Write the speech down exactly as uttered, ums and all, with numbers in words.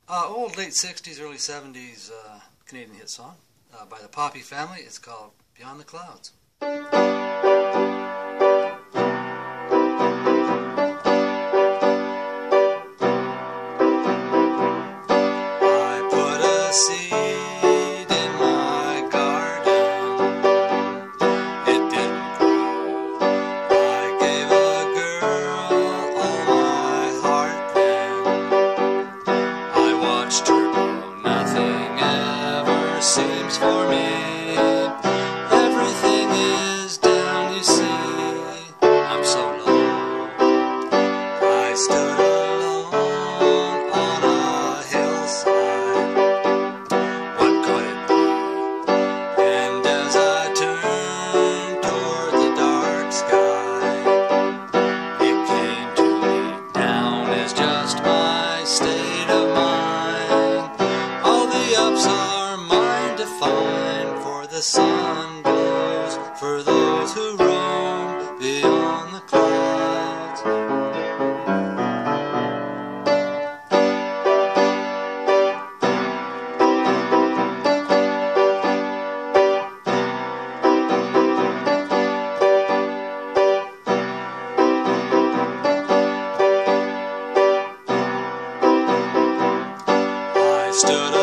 Uh, old late sixties, early seventies uh, Canadian hit song uh, by the Poppy Family. It's called Beyond the Clouds. I put a seed in my garden. It didn't grow. I gave a girl all my heart then. I watched her grow. Nothing ever seems for me. Everything is down, you see. I'm so low. I stood alone on a hillside. What could it be? And as I turned toward the dark sky, it came to me. Down is just my state of mind. All the ups are mine to find, for the sun glows for those who roam beyond the clouds. I stood